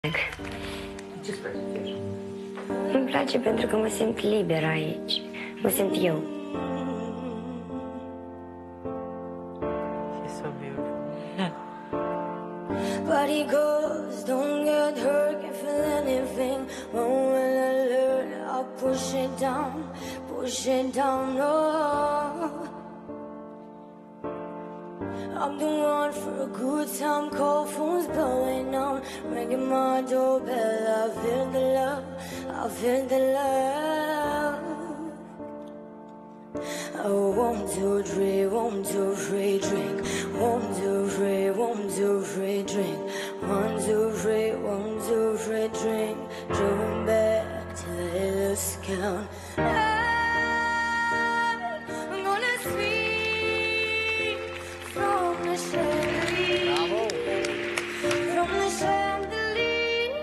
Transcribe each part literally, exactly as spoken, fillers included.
Ce-ți place ție? Îmi place pentru că mă simt liberă aici. Mă simt eu. She's so beautiful. Body goes, don't get hurt, can't feel anything. When will I learn? I'll push it down, push it down, no. I'm the one for a good time, cold phones blowing on, ringing my doorbell. I feel the love, I feel the love. Oh, one, two, three, one, two, three, drink. One, two, three, one, two, three, drink. One, two, three, one, two, three, drink. Drove back to the lose count. I'm gonna swing from the chandelier. From the chandelier.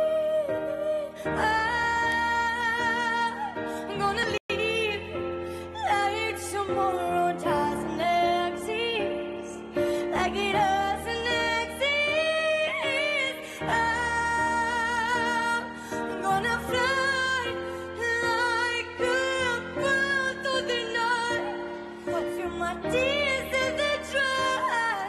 I'm gonna leave like tomorrow doesn't exist, like it doesn't exist. I'm gonna fly like a bird through the night, watching my tears as they dry.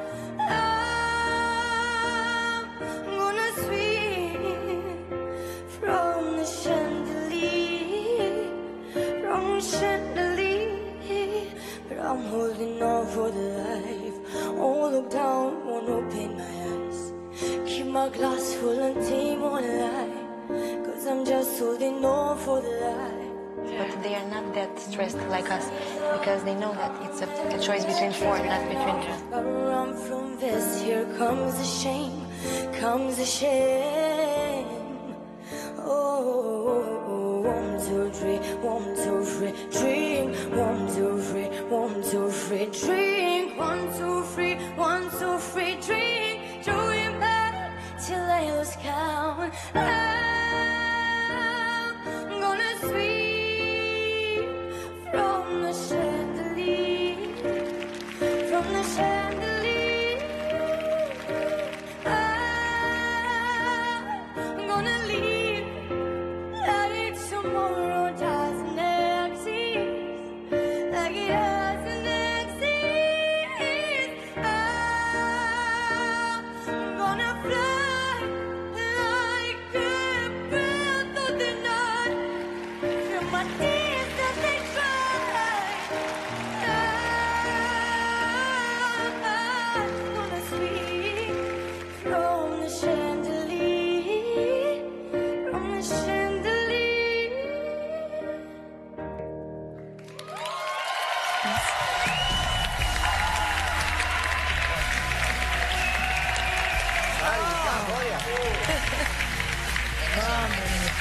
I'm gonna swing from the chandelier, from the chandelier. But I'm holding on for the life. Won't look down, won't open my eyes. Keep my glass full and team on line, cause I'm just holding on for the life. But they are not that stressed like us, because they know that it's a, a choice between four, not between two. Gotta run from this, here comes the shame, comes the shame. Oh, one, two, three, one, two, three, drink. One, two, three, one, two, three, drink. One, two, three, one, two, three, drink. Throwing back till I lose count. I'm gonna swing from the chandelier, from the chandelier. I'm gonna leave like tomorrow doesn't exist, like it doesn't exist. I'm gonna fly like a bird through the night, feel my tears as they dry. I'm gonna swing from the chandelier, from the chandelier. Mamma mia.